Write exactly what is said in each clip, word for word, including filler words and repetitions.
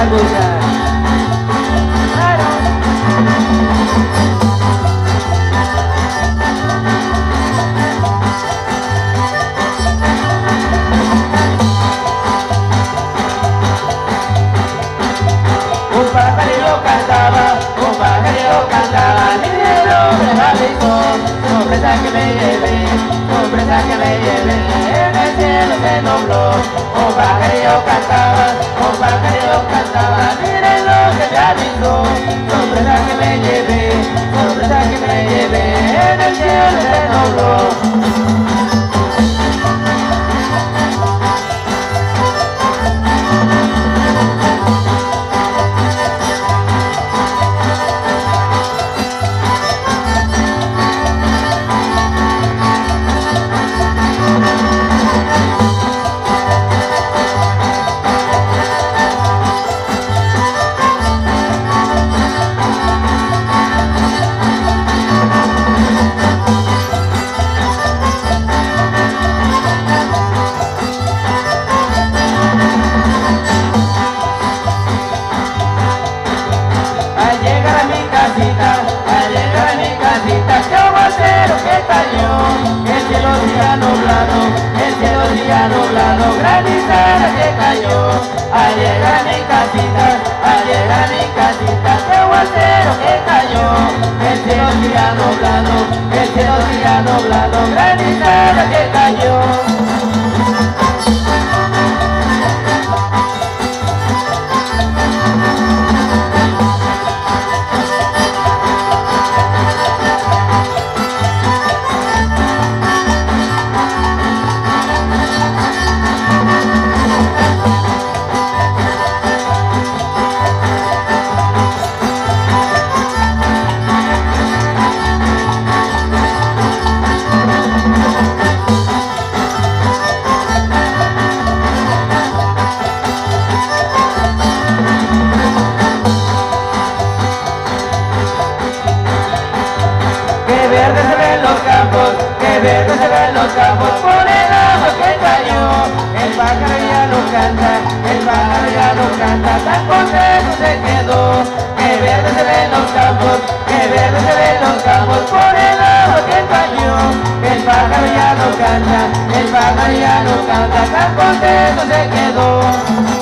gusta. Un pajarillo cantaba, un pajarillo cantaba, niñero me avisó, sorpresa que me llevé, sorpresa que me llevé, en el cielo se nubló. Un pajarillo cantaba, un pajarillo cantaba, miren lo que me avisó, sorpresa que me llevé, sorpresa que me llevé, en el cielo se nubló. Al llegar a mi casita, qué aguacero que cayó, el cielo siga nublado, el cielo siga nublado, granizada que cayó. Al llegar a mi casita, al llegar a mi casita, qué aguacero que cayó, el cielo siga nublado, el cielo siga nublado, granizada que cayó. Que verde se ven los campos por el agua que cayó. El pájaro ya no canta, el pájaro ya no canta, tan contento se quedó. Que verde se ven los campos, que verde se ven los campos por el agua que cayó. El pájaro ya no canta, el pájaro ya no canta, tan contento se quedó.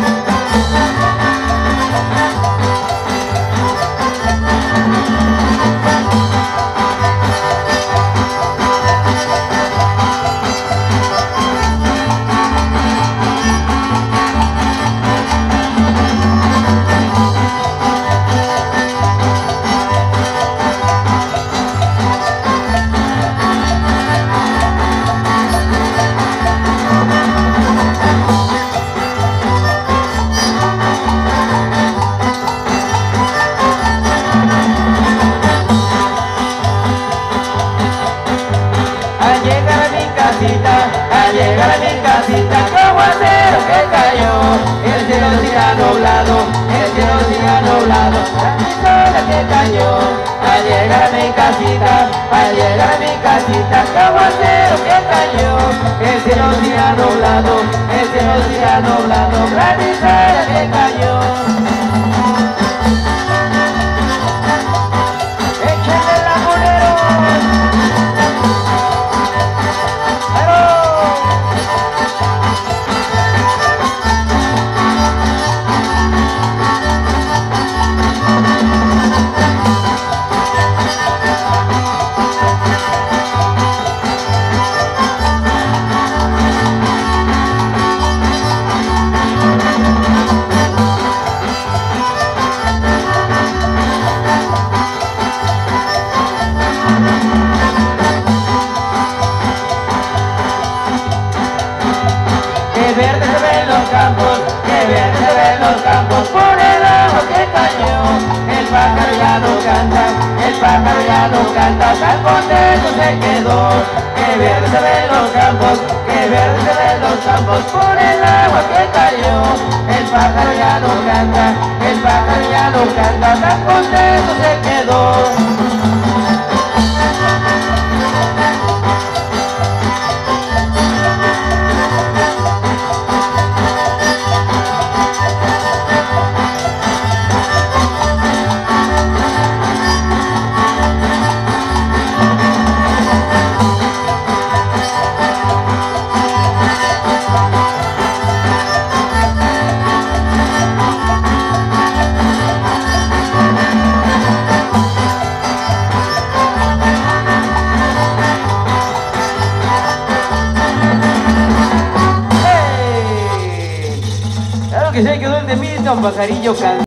Al llegar a mi casita, qué aguacero que cayó, el cielo siga nublado, el cielo siga nublado, la que cayó. Al llegar a mi casita, al llegar a mi casita, qué aguacero que cayó, el cielo siga nublado, el cielo siga nublado, granizada que cayó. ¡Échale la monero! Que verde se ven los campos, que verde se ven los campos por el agua que cayó. El pájaro ya no canta, el pájaro ya no canta, tan contento se quedó. Que verde se ven los campos, que verde se ven los campos por el agua que cayó. El pájaro ya no canta, el pájaro ya no canta, tan contento se quedó. pajarillo, pajarillo canta.